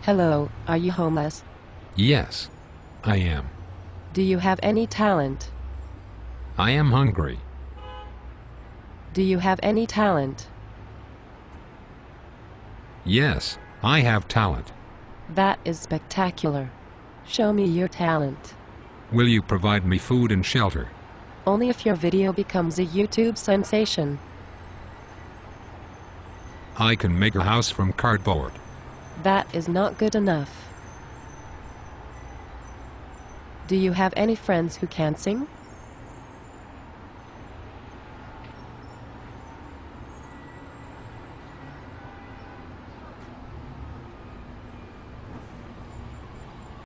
Hello, are you homeless? Yes, I am. Do you have any talent? I am hungry. Do you have any talent? Yes, I have talent. That is spectacular. Show me your talent. Will you provide me food and shelter? Only if your video becomes a YouTube sensation. I can make a house from cardboard. That is not good enough. Do you have any friends who can sing?